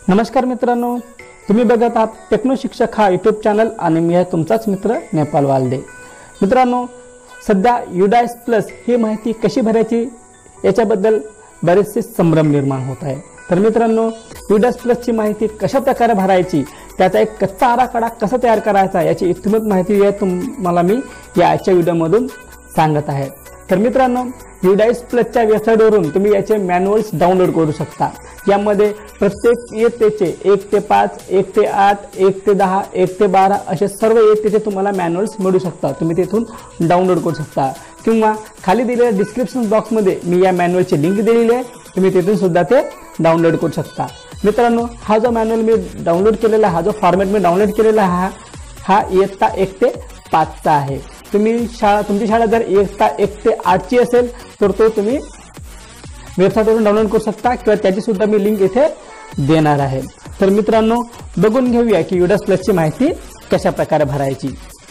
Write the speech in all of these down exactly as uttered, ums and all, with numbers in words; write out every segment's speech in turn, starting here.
नमस्कार मित्रांनो, तुम्ही बघत आहात टेक्नो शिक्षक हा यूट्यूब चॅनल आणि मी आहे तुमचाच मित्र नेपाल वालदे। मित्रांनो, सध्या युडाइस प्लस ही माहिती कशी भरायची याच्याबद्दल बरेचसे संभ्रम निर्माण होत आहे। तर मित्रांनो, युडाइस प्लस ची माहिती कशा प्रकारे भरायची, त्याचा एक कच्चा आराखडा कसा तयार करायचा याची इत्तमत माहिती आहे तुम्हाला मी या आजच्या व्हिडिओमधून सांगत आहे। तर मित्रांनो, युडाइस प्लसच्या वेबसाईटवरून तुम्ही याचे मॅन्युअल्स डाउनलोड करू शकता। यामध्ये प्रत्येक इयत्तेचे एक ते पाच, एक ते आठ, एक ते दहा, एक ते बारा असे सर्व इयत्तेचे तुम्हाला मॅन्युअल्स मिळू शकतात। तुम्ही तिथून डाउनलोड करू शकता किंवा खाली दिलेल्या डिस्क्रिप्शन बॉक्समध्ये मी या मॅन्युअलची लिंक दिलेली आहे, तुम्ही तिथून सुद्धा ते डाउनलोड करू शकता। मित्रांनो, हा जो मॅन्युअल मी डाउनलोड केलेला, हा जो फॉर्मॅट मी डाउनलोड केलेला हा हा इयत्ता एक ते पाचचा आहे। तुम्ही शाळा तुमची शाळा जर इयत्ता एक ते आठची असेल तर तो तुम्ही वेबसाईटवरून डाउनलोड करू शकता किंवा त्याची सुद्धा मी लिंक इथे देणार आहे। तर मित्रांनो, बघून घेऊया की युडाइस प्लसची माहिती कशा प्रकारे भरायची।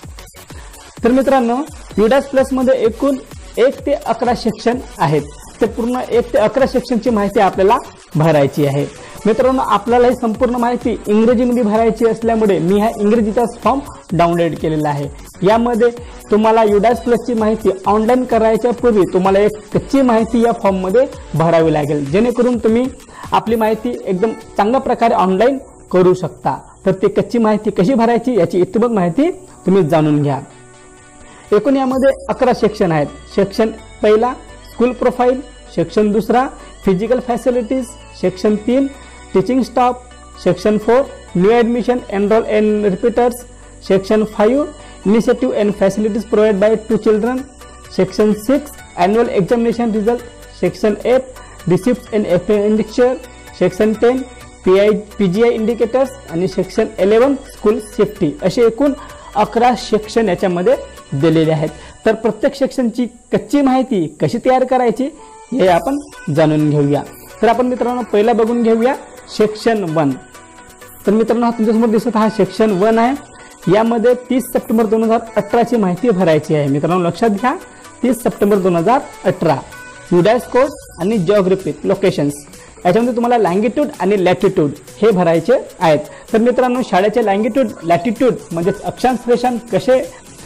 तर मित्रांनो, युडाइस प्लस मध्ये एकूण एक ते अकरा सेक्शन आहेत। ते पूर्ण एक ते अकरा सेक्शनची माहिती आपल्याला भरायची आहे। मित्रांनो, आपल्याला ही संपूर्ण माहिती इंग्रजीमध्ये भरायची असल्यामुळे मी हा इंग्रजीचा फॉर्म डाउनलोड केलेला आहे। यामध्ये तुम्हाला युडाइस प्लसची माहिती ऑनलाईन करायच्या पूर्वी तुम्हाला एक कच्ची माहिती या फॉर्म मध्ये भरावी लागेल, जेणेकरून तुम्ही आपली माहिती एकदम चांगल्या प्रकारे ऑनलाईन करू शकता। तर ती कच्ची माहिती कशी भरायची याची इत्तमत माहिती तुम्ही जाणून घ्या। एकूण यामध्ये अकरा सेक्शन आहेत। सेक्शन पहिला स्कूल प्रोफाइल, सेक्शन दुसरा फिजिकल फॅसिलिटीज, सेक्शन तीन teaching staff, section four new admission enrol and repeaters, section five initiative and facilities provide by to children, section six annual examination result, section eight receipt and expenditure, section ten PI PGI indicators आणि section eleven school safety असे एकूण अकरा section याच्यामध्ये दिलेले आहेत। तर प्रत्येक सेक्शनची कच्ची माहिती कशी तयार करायची हे आपण जाणून घेऊया। तर आपण मित्रांनो पहिला बघून घेऊया सेक्शन वन। तर मित्रांनो, तुमच्यासमोर दिसत हा सेक्शन वन आहे। यामध्ये तीस सप्टेंबर दोन हजार अठरा ची माहिती भरायची आहे। मित्रांनो लक्षात घ्या, तीस सप्टेंबर दोन हजार अठरा युडाइस कोड आणि जिओग्राफी लोकेशन्स याच्यामध्ये तुम्हाला लँगिट्यूड आणि लॅटिट्यूड हे भरायचे आहेत। तर मित्रांनो, शाळेचे लँगिट्यूड लॅटिट्यूड म्हणजे अक्षांश रेषांश कसे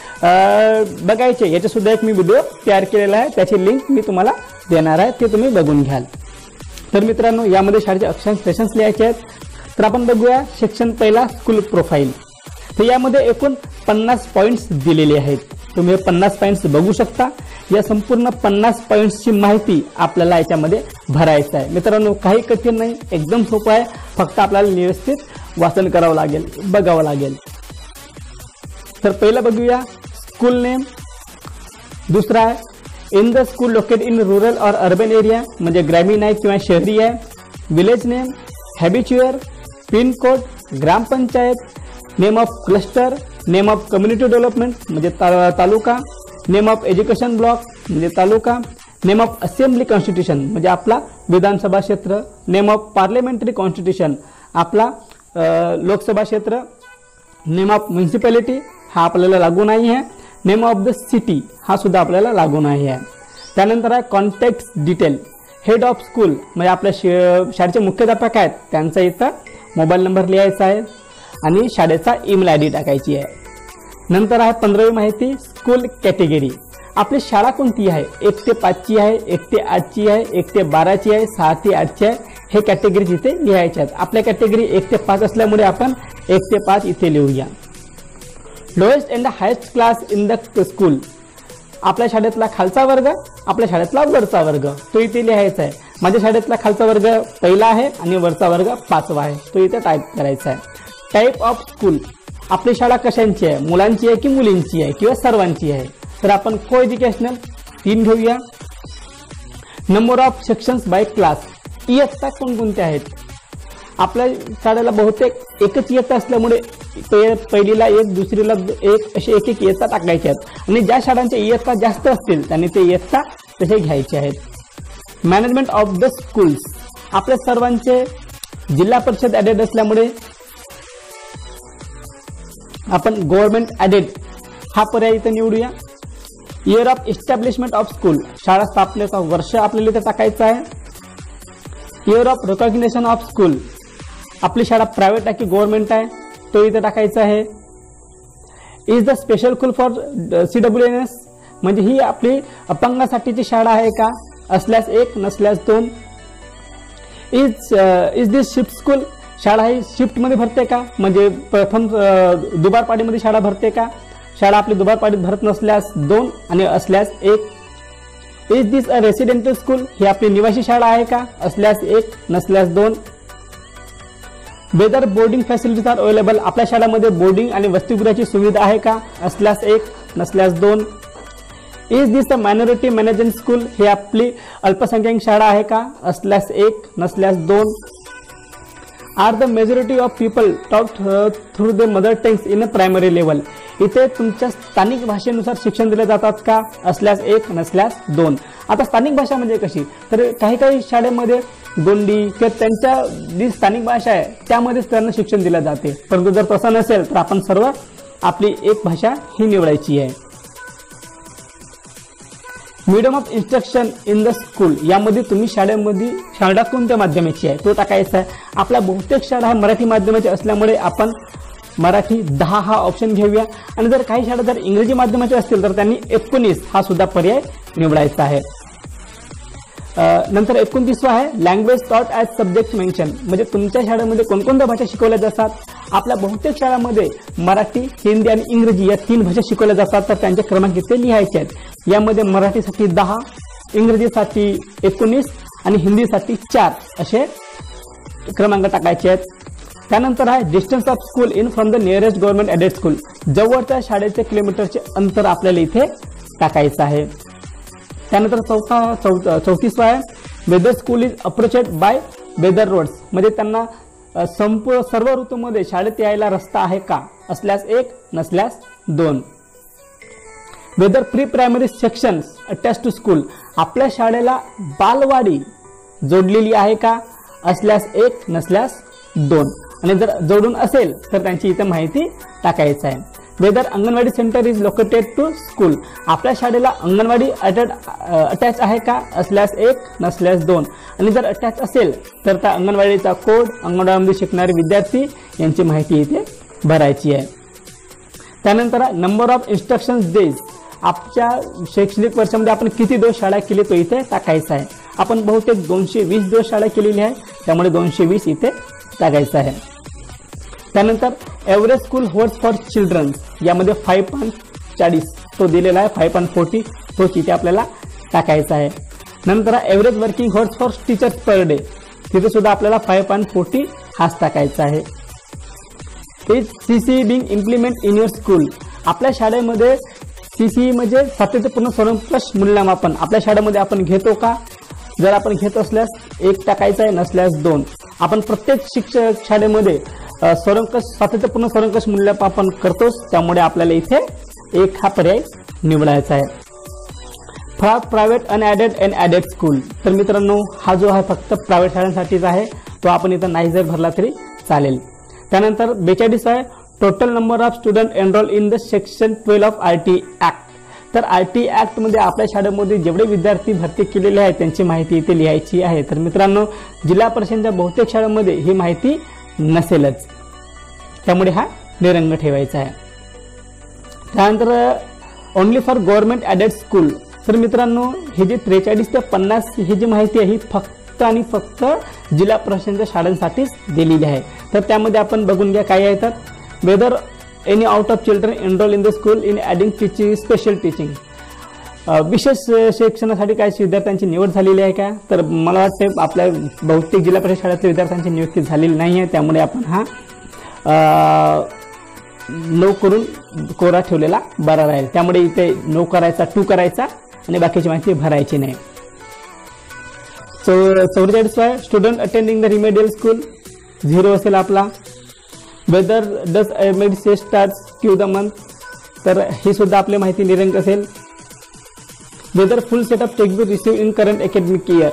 बघायचे याचा सुद्धा एक मी व्हिडिओ तयार केलेला आहे, त्याची लिंक मी तुम्हाला देणार आहे, ते तुम्ही बघून घ्याल। तर मित्रांनो, यामध्ये शाळेचे अक्षांश रेषांश लिहायचे आहेत। तर आपण बघूया सेक्शन पहिला स्कूल प्रोफाइल। तर यामध्ये एकूण पन्नास पॉइंट्स दिलेले आहेत। तुम्ही पन्नास पॉइंट्स बघू शकता। या संपूर्ण पन्नास पॉइंट्सची माहिती आपल्याला याच्यामध्ये भरायचं आहे। मित्रांनो, काही कठीण नाही, एकदम सोपं आहे, फक्त आपल्याला व्यवस्थित वाचन करावं लागेल, बघावं लागेल। तर पहिला बघूया स्कूल नेम, दुसरा आहे in the school located in rural or urban area म्हणजे ग्रामीण आहे किंवा शहरी आहे, village name, habitation, pin code, ग्रामपंचायत, name of cluster, name of community development म्हणजे taluka, name of education block म्हणजे taluka, name of assembly constitution म्हणजे आपला विधानसभा क्षेत्र, नेम ऑफ पार्लिमेंटरी कॉन्स्टिट्यूशन आपला लोकसभा क्षेत्र, नेम ऑफ म्युनिसिपॅलिटी हा आपल्याला लागू नाही आहे, नेम ऑफ द सिटी हा सुद्धा आपल्याला लागू नाही आहे। त्यानंतर आहे contact detail, head of school म्हणजे आपल्या शाळेचे मुख्याध्यापक आहेत त्यांचा इथं मोबाईल नंबर लिहायचा आहे आणि शाळेचा ईमेल आय डी टाकायची आहे। नंतर आहे पंधरावी माहिती स्कूल कॅटेगरी, आपली शाळा कोणती आहे, एक ते पाचची आहे, एक ते आठची आहे, एक ते बाराची आहे, सहा ते आठची आहे, हे कॅटेगरी इथे लिहायचे आहेत। आपल्या कॅटेगरी एक ते पाच असल्यामुळे आपण एक ते पाच इथे लिहूया। Lowest and highest class in the school, आपल्या शाळेतला खालचा वर्ग, आपल्या शाळेतला वरचा वर्ग तो इथे लिहायचा आहे। माझ्या शाळेतला खालचा वर्ग पहिला आहे आणि वरचा वर्ग पाचवा आहे, तो इथे टाईप करायचा आहे। टाइप ऑफ स्कूल, आपली शाळा कशांची आहे, मुलांची आहे की मुलींची आहे किंवा सर्वांची आहे, तर आपण को एज्युकेशनल तीन घेऊया। Number of sections by class, इयत्ता कोणकोणते आहेत, आपल्या शाळेला बहुतेक एकच इयत्ता असल्यामुळे पहिलीला एक, दुसरीला एक असे एक एक इयत्ता टाकायचे आहेत आणि ज्या शाळांच्या इयत्ता जास्त असतील त्यांनी ते इयत्ता तसे घ्यायचे आहेत। मॅनेजमेंट ऑफ द स्कूल्स, आपल्या सर्वांचे जिल्हा परिषद ऍडेड असल्यामुळे आपण गव्हर्नमेंट ऍडेड हा पर्याय इथे निवडूया। Year of establishment of school, शाळा स्थापनेचा वर्ष आपल्याला इथे टाकायचं आहे। Year of recognition of school, आपली शाळा प्रायव्हेट आहे की गव्हर्नमेंट आहे तो इथे टाकायचा आहे. Is the special school for C W N S म्हणजे ही आपली अपंगासाठीची शाळा आहे का, असल्यास एक, नसल्यास दोन. Is is this shift school शाळा ही शिफ्ट मध्ये भरते का, म्हणजे प्रथम दुबारपाडीमध्ये शाळा भरते का, शाळा आपली दुबारपाडीत भरत नसल्यास दोन आणि असल्यास एक. Is this a residential school ही आपली निवासी शाळा आहे का, असल्यास एक, नसल्यास दोन. Whether boarding facilities are available आपल्या शाळेमध्ये बोर्डिंग आणि वसतिगृहाची सुविधा आहे का, असल्यास एक, नसल्यास दोन. Is this a minority management school ही आपली अल्पसंख्याक शाळा आहे का, असल्यास एक, नसल्यास दोन. Are the majority of people talk through the mother tongues in a primary level इथे तुमच्या स्थानिक भाषेनुसार शिक्षण दिले जातात का, असल्यास एक, नसल्यास दोन. आता स्थानिक भाषा म्हणजे कशी, तर काही काही शाळेमध्ये गोंडी किंवा त्यांच्या जी स्थानिक भाषा आहे त्यामध्येच त्यांना शिक्षण दिले जाते, परंतु जर तसं नसेल तर आपण सर्व आपली एक भाषा ही निवडायची आहे. Medium of instruction in the school यामध्ये तुम्ही शाळेमध्ये शाळा कोणत्या माध्यमाची आहे तो टाकायचा आहे. आपल्या बहुतेक शाळा ह्या मराठी माध्यमाची असल्यामुळे आपण मराठी दहा हा ऑप्शन घेऊया, आणि जर काही शाळा जर इंग्रजी माध्यमाचे असतील तर त्यांनी एकोणीस हा सुद्धा पर्याय निवडायचा आहे. नंतर एकोणतीसवा आहे लँग्वेज टॉट ॲज सब्जेक्ट मेन्शन म्हणजे तुमच्या शाळेमध्ये कोणकोणत्या भाषा शिकवल्या जातात. आपल्या बहुतेक शाळांमध्ये मराठी, हिंदी आणि इंग्रजी या तीन भाषा शिकवल्या जातात, तर त्यांचे क्रमांक इथे लिहायचे आहेत. यामध्ये मराठीसाठी दहा, इंग्रजीसाठी एकोणीस आणि हिंदीसाठी चार असे क्रमांक टाकायचे आहेत. त्यानंतर आहे distance of school in from the nearest government aided school जवळच्या शाळेचे किलोमीटरचे अंतर आपल्याला इथे टाकायचं आहे. त्यानंतर चौथा चौथा चौतीसवा आहे whether school is approached by weather roads म्हणजे त्यांना संपूर्ण सर्व ऋतूमध्ये शाळेत यायला रस्ता आहे का, असल्यास एक, नसल्यास दोन. Whether pre primary sections attach to school आपल्या शाळेला बालवाडी जोडलेली आहे का, असल्यास एक, नसल्यास दोन. आणि जर जोडून असेल तर त्यांची इथे माहिती टाकायची आहे. Whether anganwadi centre is located to school आपल्या शाळेला अंगणवाडी अटॅच आहे का, असल्यास एक, नसल्यास दोन. आणि जर अटॅच असेल तर त्या अंगणवाडीचा कोड, अंगणवाडीमध्ये शिकणारे विद्यार्थी यांची माहिती इथे भरायची आहे. त्यानंतर नंबर ऑफ इन्स्ट्रक्शन डेज आपल्या शैक्षणिक वर्षामध्ये आपण किती दिवस शाळा केली तो इथे टाकायचा आहे. आपण बहुतेक दोनशे वीस दिवस शाळा केलेली आहे, त्यामुळे दोनशे वीस इथे टाकायचं आहे. त्यानंतर average school holds for children यामध्ये फाईव्ह पॉईंट चाळीस तो दिलेला आहे, फाईव्ह पॉईंट फोर्टी तोच इथे आपल्याला टाकायचा आहे. नंतर average working holds for teachers per day तिथे सुद्धा आपल्याला फाईव्ह पॉईंट फोर्टी हाच टाकायचा आहे. Is CC being implement in your school आपल्या शाळेमध्ये सीसी म्हणजे सातत्यपूर्ण सर्वंकष मूल्यमापन आपल्या शाळेमध्ये आपण घेतो का, जर आपण घेत असल्यास एक टाकायचं आहे, नसल्यास दोन. आपण प्रत्येक शिक्षक शाळेमध्ये सर्वंकष सातत्यपूर्ण सर्वंकष मूल्यमापन करतोच, त्यामुळे आपल्याला इथे एक हा पर्याय निवडायचा आहे. For private unaided and aided school तर मित्रांनो हा जो आहे फक्त प्रायव्हेट शाळांसाठीच आहे, तो आपण इथं नाही जर भरला तरी चालेल. त्यानंतर बेचाळीस आहे total number of student enrol in the section twelve of R T act तर आर टी ऍक्ट मध्ये आपल्या शाळेमध्ये जेवढे विद्यार्थी भरती केलेले आहेत त्यांची माहिती इथे लिहायची आहे. तर मित्रांनो जिल्हा परिषदेच्या बहुतेक शाळांमध्ये ही माहिती नसेलच, त्यामुळे हा निरंग ठेवायचा आहे. त्यानंतर only for government aided school तर मित्रांनो हे जे त्रेचाळीस ते पन्नास ही जी माहिती आहे ही फक्त आणि फक्त जिल्हा परिषदेच्या शाळांसाठीच दिलेली आहे. तर त्यामध्ये आपण बघून घ्या काय आहे. तर whether any out of children enrol in the school in adding teaching special teaching विशेष शिक्षणासाठी काही विद्यार्थ्यांची निवड झालेली आहे का, तर मला वाटते आपल्या बहुतेक जिल्हा परिषद शाळेतल्या विद्यार्थ्यांची नियुक्ती झालेली नाही आहे, त्यामुळे आपण हा नो करून कोरा ठेवलेला बरा राहील. त्यामुळे इथे नो करायचा, टू करायचा आणि बाकीची माहिती भरायची नाही. चौवेचाळीस आहे student attending the remedial school zero असेल आपला. वेदर डज एमएडसी स्टार्ट क्यू द मंथ तर ही सुद्धा आपली माहिती निरंक असेल. Whether full set of textbook receive in current academic year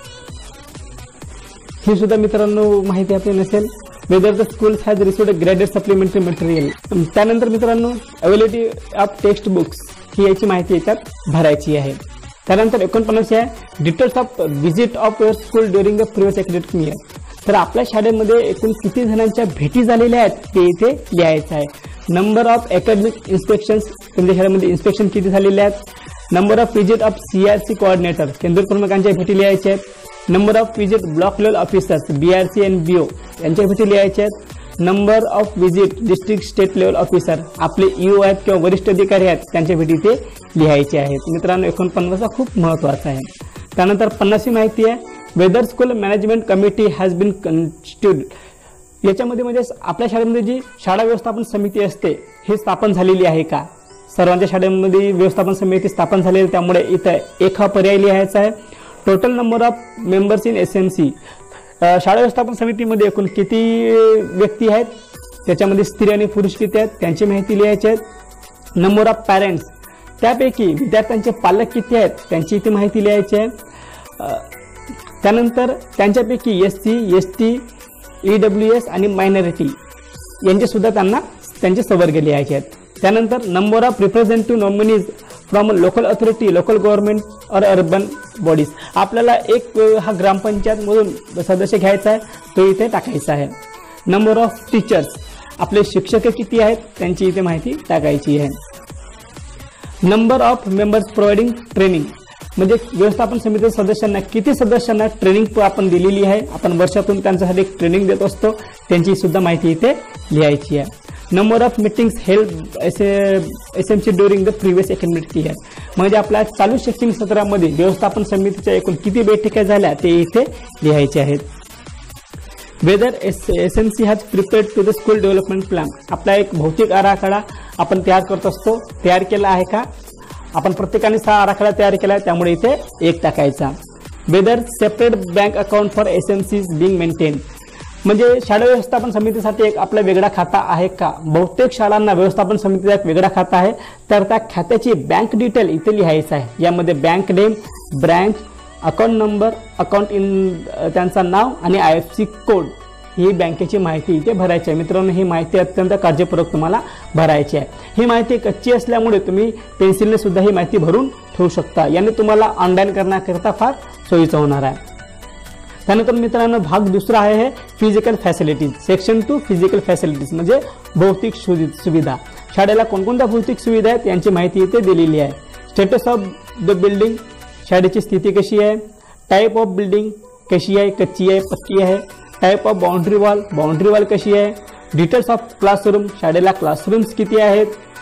ही सुद्धा मित्रांनो माहिती आपली नसेल. Whether the school has received graded supplementary material. त्यानंतर मित्रांनो अवेलेबिलिटी ऑफ टेक्स्ट बुक्स ही याची माहिती याच्यात भरायची आहे. त्यानंतर एकोणपन्नास आहे details of visit of your school during the previous academic year तर आपल्या शाळेमध्ये एकूण किती जणांच्या भेटी झालेल्या आहेत ते इथे लिहायचं आहे. नंबर ऑफ अकॅडमिक इन्स्पेक्शन्स, तुमच्या शाळेमध्ये इन्स्पेक्शन किती झालेले आहेत. Number of visit of CRC coordinator, केंद्र प्रमुखांच्या भेटी लिहायच्या आहेत. Number of visit block level officers BRC and BO यांच्या भेटी लिहायच्या आहेत. Number of visit district state level officer, आपले ईओ आहेत किंवा वरिष्ठ अधिकारी आहेत त्यांच्या भेटी ते लिहायचे आहेत. मित्रांनो एकोणपन्नास हा खूप महत्त्वाचा आहे. त्यानंतर पन्नासवी माहिती आहे, whether school management committee has been constituted. याच्यामध्ये म्हणजे आपल्या शाळेमध्ये जी शाळा व्यवस्थापन समिती असते हे स्थापन झालेली आहे का. सर्वांच्या शाळेमध्ये व्यवस्थापन समिती स्थापन झालेली आहे, त्यामुळे इथं एक हा पर्याय लिहायचा आहे. Total number of members in S M C, शाळा व्यवस्थापन समितीमध्ये एकूण किती व्यक्ती आहेत, त्याच्यामध्ये स्त्री आणि पुरुष किती आहेत त्यांची माहिती लिहायची आहे. नंबर ऑफ पॅरेंट्स, त्यापैकी विद्यार्थ्यांचे पालक किती आहेत त्यांची इथे माहिती लिहायची आहे. त्यानंतर त्यांच्यापैकी S C S T EW S आणि मायनॉरिटी यांचे सुद्धा त्यांना त्यांचे संवर्ग लिहायचे आहेत. त्यानंतर number of representative nominees from local authority, local government और अर्बन बॉडीज, आपल्याला एक हा ग्रामपंचायत मधून सदस्य घ्यायचा आहे तो इथे टाकायचा आहे. नंबर ऑफ टीचर्स, आपले शिक्षक किती आहेत त्यांची इथे माहिती टाकायची आहे. Number of members providing training, म्हणजे व्यवस्थापन समिती सदस्यांना किती सदस्यांना ट्रेनिंग आपण दिलेली आहे, आपण वर्षातून त्यांच्यासाठी ट्रेनिंग देत असतो त्यांची सुद्धा माहिती इथे लिहायची आहे. Number of meetings held S M C during the previous academic year, म्हणजे आपल्या चालू शैक्षणिक सत्रामध्ये व्यवस्थापन समितीच्या एकूण किती बैठका झाल्या ते इथे लिहायचे आहेत. Whether S M C has prepared to the school development plan, आपला एक भौतिक आराखडा आपण तयार करत असतो, तयार केला आहे का. आपण प्रत्येकाने सहा आराखडा तयार केला आहे त्यामुळे इथे एक टाकायचा. Whether separate bank account for S M C being maintain, म्हणजे शाळा व्यवस्थापन समितीसाठी एक आपला वेगळा खाता आहे का. बहुतेक शाळांना व्यवस्थापन समितीचा एक वेगळा खाता आहे, तर त्या खात्याची बँक डिटेल इथे लिहायचं आहे. यामध्ये bank name, branch, account number, account in त्यांचा नाव आणि आय एफ सी कोड ही बँकेची माहिती इथे भरायची आहे. मित्रांनो ही माहिती अत्यंत काळजीपूर्वक तुम्हाला भरायची आहे. ही माहिती कच्ची असल्यामुळे तुम्ही पेन्सिलने सुद्धा ही माहिती भरून ठेवू शकता, याने तुम्हाला ऑनलाईन करण्याकरिता फार सोयीचं होणार आहे. त्यानंतर मित्रांनो भाग दुसरा आहे physical facilities, section two physical facilities म्हणजे भौतिक सुविधा. शाळेला कोणकोणत्या भौतिक सुविधा आहेत यांची माहिती इथे दिलेली आहे. स्टेटस ऑफ द बिल्डिंग, शाळेची स्थिती कशी आहे. टाईप ऑफ बिल्डिंग कशी आहे, कच्ची आहे, पक्की आहे. Type of boundary wall, boundary wall कशी आहे. डिटेल्स ऑफ क्लासरूम, शाळेला क्लासरूम्स किती आहेत,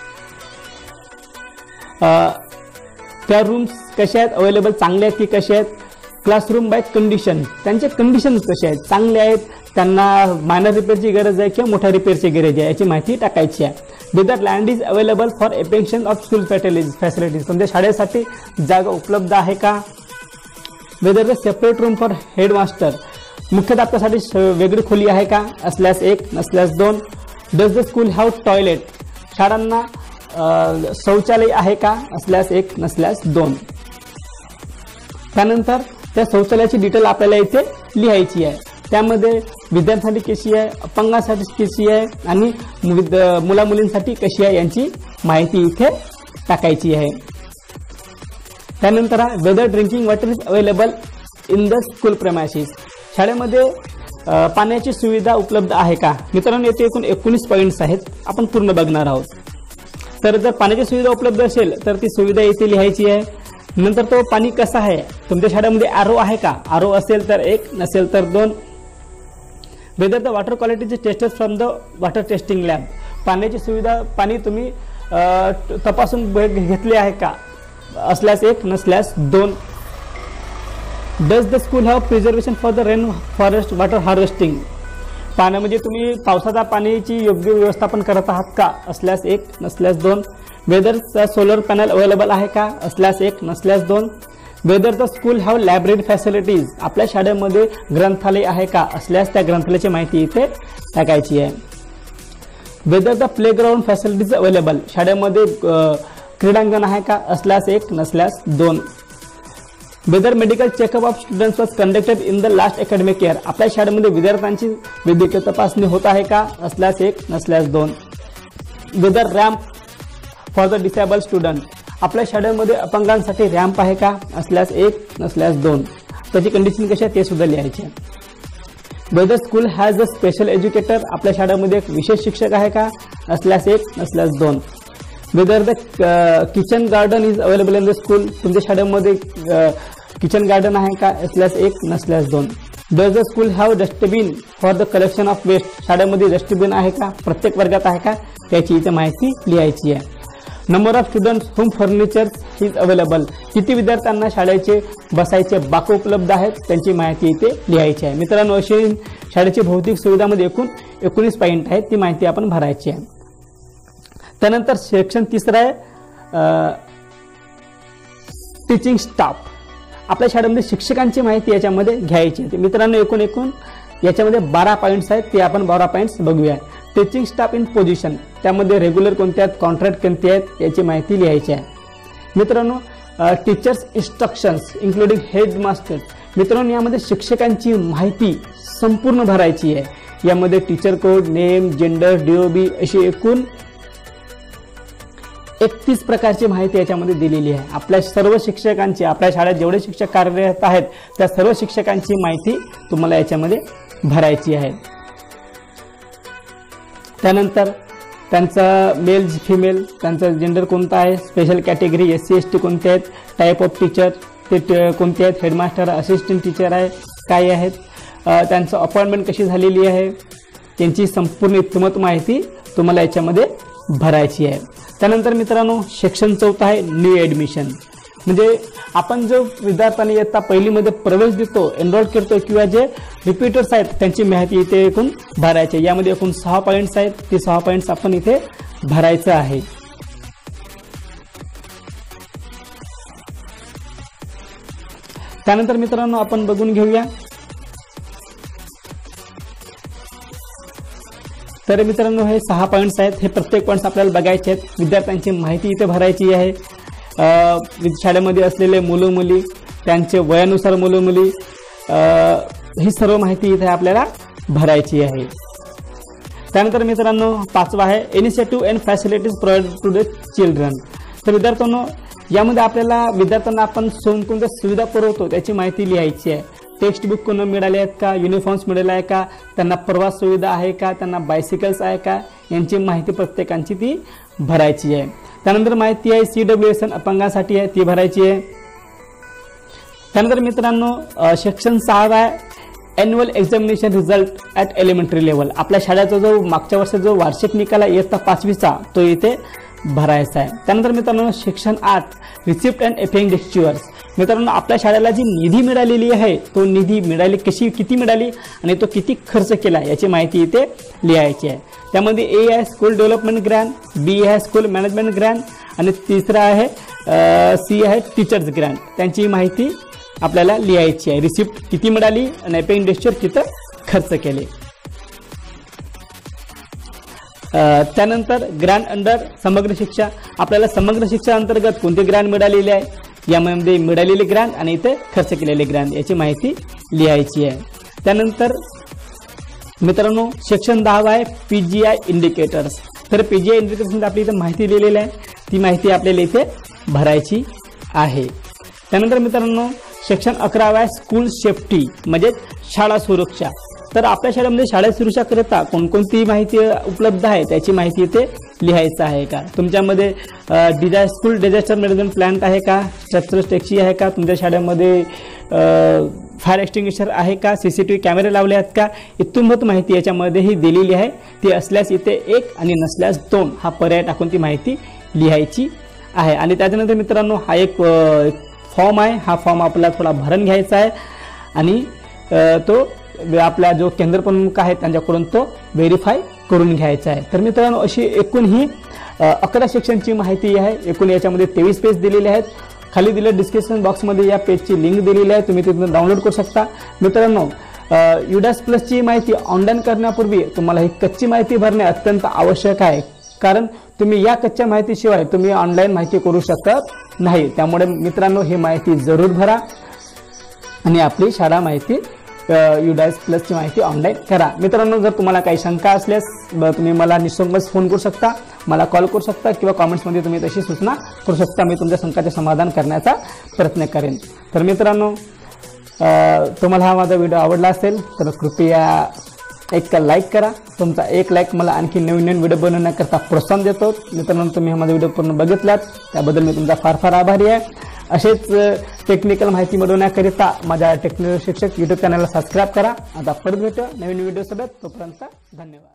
त्या रूम्स कशा आहेत, अवेलेबल चांगले आहेत की कसे आहेत. क्लासरूम बाय कंडिशन, त्यांचे कंडिशन कसे आहेत, चांगले आहेत, त्यांना मायनर रिपेअरची गरज आहे किंवा मोठ्या रिपेअरची गरज आहे याची माहिती टाकायची आहे. Whether land is available for expansion of school facilities, म्हणजे शाळेसाठी जागा उपलब्ध आहे का. Whether the separate room for headmaster, मुख्याध्यापकासाठी वेगळी खोली आहे का, असल्यास एक, नसल्यास दोन. Does the school have toilet, शाळांना शौचालय आहे का, असल्यास एक, नसल्यास दोन. त्यानंतर त्या शौचालयाची डिटेल आपल्याला इथे लिहायची आहे. त्यामध्ये विद्यार्थ्यांसाठी कशी आहे, अपंगांसाठी कशी आहे आणि मुला मुलींसाठी कशी आहे यांची माहिती इथे टाकायची आहे. त्यानंतर whether drinking water is available in the school premises, शाळेमध्ये पाण्याची सुविधा उपलब्ध आहे का. मित्रांनो येथे एकूण एकोणीस पॉईंट्स आहेत, आपण पूर्ण बघणार आहोत. तर जर पाण्याची सुविधा उपलब्ध असेल तर ती सुविधा इथे लिहायची आहे. नंतर तो पाणी कसं आहे, तुमच्या शाळेमध्ये आरो आहे का, आरो असेल तर एक, नसेल तर दोन. वेदर द वॉटर क्वालिटीचे tested from the water testing lab, पाण्याची सुविधा पाणी तुम्ही तपासून घेतले आहे का, असल्यास एक, नसल्यास दोन. Does the school have preservation for the rain forest water harvesting, पाण्या म्हणजे तुम्ही पावसाच्या पाण्याची योग्य व्यवस्थापन करत आहात का, असल्यास एक, नसल्यास दोन. वेदर सोलर पॅनल अवेलेबल आहे का, असल्यास एक, नसल्यास दोन. Whether the school have library facilities, आपल्या शाळेमध्ये ग्रंथालय आहे का, असल्यास त्या ग्रंथालयाची माहिती इथे टाकायची आहे. Whether the playground facilities available, शाळेमध्ये क्रीडांगण आहे का, असल्यास एक, नसल्यास दोन. Whether medical checkup of students was conducted in the last academic year, आपल्या शाळेमध्ये विद्यार्थ्यांची वैद्यकीय तपासणी होत आहे का, असल्यास एक, नसल्यास दोन. Whether ramp for the disable student, आपल्या शाळेमध्ये अपंगांसाठी रॅम्प आहे का, असल्यास एक, नसल्यास दोन. त्याची कंडिशन कशी आहे ते सुद्धा लिहायचे. Whether school has a special educator, आपल्या शाळेमध्ये एक विशेष शिक्षक आहे का, असल्यास एक, नसल्यास दोन. Whether the kitchen garden is available in the school, तुमच्या शाळेमध्ये किचन गार्डन आहे का, असल्यास एक, नसल्यास दोन. Does the school have dustbin for the collection of waste, शाळेमध्ये डस्टबिन आहे का, प्रत्येक वर्गात आहे का, त्याची इथे माहिती लिहायची आहे. Number of students home furniture is available, किती विद्यार्थ्यांना शाळेचे बसायचे बाक उपलब्ध आहेत, त्यांची माहिती इथे लिहायची आहे. मित्रांनो, अशी शाळेची भौतिक सुविधामध्ये एकूण एकोणीस पॉईंट आहेत, ती माहिती आपण भरायची आहे. त्यानंतर सेक्शन तिसरा आहे टीचिंग स्टाफ, आपल्या शाळेमध्ये शिक्षकांची माहिती याच्यामध्ये घ्यायची आहे. मित्रांनो, एकूण एकूण याच्यामध्ये बारा पॉईंट्स आहेत, ते आपण बारा पॉईंट्स बघूया. टीचिंग स्टाफ इन पोझिशन, त्यामध्ये रेग्युलर कोणते आहेत, कॉन्ट्रॅक्ट कोणते आहेत, याची माहिती लिहायची आहे. मित्रांनो, टीचर्स इन्स्ट्रक्शन्स इन्क्लुडिंग हेडमास्टर, मित्रांनो यामध्ये शिक्षकांची माहिती संपूर्ण भरायची आहे. यामध्ये teacher code, name, gender, DOB अशी एकूण एकतीस प्रकारची माहिती याच्यामध्ये दिलेली आहे. आपल्या सर्व शिक्षकांची, आपल्या शाळेत जेवढे शिक्षक कार्यरत आहेत त्या सर्व शिक्षकांची माहिती तुम्हाला याच्यामध्ये भरायची आहे. त्यानंतर त्यांचा मेल फिमेल, त्यांचा जेंडर कोणता आहे, special category S C S T कोणते आहेत, टाईप ऑफ टीचर ते कोणते आहेत, हेडमास्टर, असिस्टंट टीचर आहे काय आहेत, त्यांचं अपॉइंटमेंट कशी झालेली आहे, त्यांची संपूर्ण इत्तमत माहिती तुम्हाला याच्यामध्ये भरायची आहे. त्यानंतर मित्रांनो, सेक्शन चौथा आहे न्यू ॲडमिशन, म्हणजे आपण जो विद्यार्थ्यांनी इयत्ता पहिलीमध्ये प्रवेश देतो, एनरोल करतो किंवा जे रिपीटर्स आहेत त्यांची माहिती इथे एकूण भरायची. यामध्ये एकूण सहा पॉईंट्स आहेत, ते सहा पॉईंट्स आपण इथे भरायचं आहे. त्यानंतर मित्रांनो, आपण बघून घेऊया. तर मित्रांनो, हे सहा पॉईंट्स आहेत, हे प्रत्येक पॉईंट्स आपल्याला बघायचे आहेत. विद्यार्थ्यांची माहिती इथे भरायची आहे. शाळेमध्ये असलेले मुलं मुली, त्यांचे वयानुसार मुलं मुली, ही सर्व माहिती इथे आपल्याला भरायची आहे. त्यानंतर मित्रांनो, पाचवा आहे initiative and facilities provide to the children. तर विद्यार्थ्यांनो, यामध्ये आपल्याला विद्यार्थ्यांना आपण कोणत्या सुविधा पुरवतो त्याची माहिती लिहायची आहे. टेक्स्ट बुक कोण मिळाले आहेत का, युनिफॉर्म्स मिळाले आहे का, त्यांना प्रवास सुविधा आहे का, त्यांना बायसिकल्स आहे का, यांची माहिती प्रत्येकांची ती भरायची आहे. त्यानंतर माहिती आहे सी डब्ल्यू एस एन अपंगांसाठी आहे, ती भरायची आहे. त्यानंतर मित्रांनो, सेक्शन सहा आहे annual examination result at elementary level, आपल्या शाळेचा जो मागच्या वर्षाचा जो वार्षिक निकाल आहे इयत्ता पाचवीचा, तो इथे भरायचा आहे. त्यानंतर मित्रांनो, सेक्शन आठ रिसिप्ट अँड एफेंग डिस्च्युअर्स, मित्रांनो आपल्या शाळेला जी निधी मिळालेली आहे तो निधी मिळाली कशी, किती मिळाली आणि तो किती खर्च केला याची माहिती इथे लिहायची आहे. त्यामध्ये ए आहे स्कूल डेव्हलपमेंट ग्रँट, बी आहे स्कूल मॅनेजमेंट ग्रँट आणि तिसरा आहे सी आहे टीचर्स ग्रँट, त्यांची माहिती आपल्याला लिहायची आहे. रिसिप्ट किती मिळाली आणि एफेंग डिस्च्युअर किती खर्च केले. त्यानंतर ग्रँट अंडर समग्र शिक्षा, आपल्याला समग्र शिक्षा अंतर्गत कोणते ग्रँट मिळालेले आहे, यामध्ये मिळालेले ग्रँट आणि इथे खर्च केलेले ग्रँट याची माहिती लिहायची आहे. त्यानंतर मित्रांनो, सेक्शन दहा आहे पीजीआय इंडिकेटर्स, तर पीजीआय इंडिकेटर्स मध्ये आपली इथे माहिती लिहिलेली आहे, ती माहिती आपल्याला इथे भरायची आहे. त्यानंतर मित्रांनो, सेक्शन अकरा आहे स्कूल सेफ्टी म्हणजे शाळा सुरक्षा, तर आपल्या शाळेमध्ये शाळा सुरक्षाकरिता कोणकोणती माहिती उपलब्ध आहे त्याची माहिती इथे लिहायचं आहे का. तुमच्यामध्ये डिझा स्कूल डिझास्टर मॅनेजमेंट प्लॅन आहे का, स्ट्रक्चरल टॅक्सी आहे का, तुमच्या शाळेमध्ये फायर एक्सटिंग्विशर आहे का, सीसीटीव्ही कॅमेरे लावले आहेत का, इत्तुंभत माहिती याच्यामध्येही दिलेली आहे. ती असल्यास इथे एक आणि नसल्यास दोन हा पर्याय टाकून ती माहिती लिहायची आहे. आणि त्याच्यानंतर मित्रांनो, हा एक फॉर्म आहे, हा फॉर्म आपल्याला थोडा भरून घ्यायचा आहे आणि तो आपला जो केंद्र प्रमुख आहे त्यांच्याकडून तो व्हेरीफाय करून घ्यायचा आहे. तर मित्रांनो, अशी एकूण ही अकरा सेक्शनची माहिती आहे. एकूण याच्यामध्ये तेवीस पेज दिलेले आहेत. खाली दिलेल्या डिस्क्रिप्शन बॉक्समध्ये या पेजची लिंक दिलेली आहे, तुम्ही तिथून डाउनलोड करू शकता. मित्रांनो, युडास प्लसची माहिती ऑनलाईन करण्यापूर्वी तुम्हाला ही कच्ची माहिती भरणे अत्यंत आवश्यक आहे, कारण तुम्ही या कच्च्या माहितीशिवाय तुम्ही ऑनलाईन माहिती करू शकत नाही. त्यामुळे मित्रांनो, ही माहिती जरूर भरा आणि आपली शाळा माहिती युडास प्लसची माहिती ऑनलाईन करा. मित्रांनो, जर तुम्हाला काही शंका असल्यास तुम्ही मला निसंकोच फोन करू शकता, मला कॉल करू शकता किंवा कॉमेंट्समध्ये तुम्ही तशी सूचना करू शकता. मी तुमच्या शंकाचे समाधान करण्याचा प्रयत्न करेन. तर मित्रांनो, तुम्हाला हा माझा व्हिडिओ आवडला असेल तर कृपया एक लाईक करा. तुमचा एक लाईक मला आणखी नवीन नवीन व्हिडिओ बनवण्याकरता प्रोत्साहन देतो. मित्रांनो, तुम्ही हा माझा व्हिडिओ पूर्ण बघितलात त्याबद्दल मी तुमचा फार फार आभारी आहे. असेच टेक्निकल माहिती मिळवण्याकरिता माझ्या टेक्निकल शिक्षक यूट्यूब चॅनलला सबस्क्राईब करा. आता परत भेटू नवीन व्हिडिओ सोबत. तोपर्यंत धन्यवाद.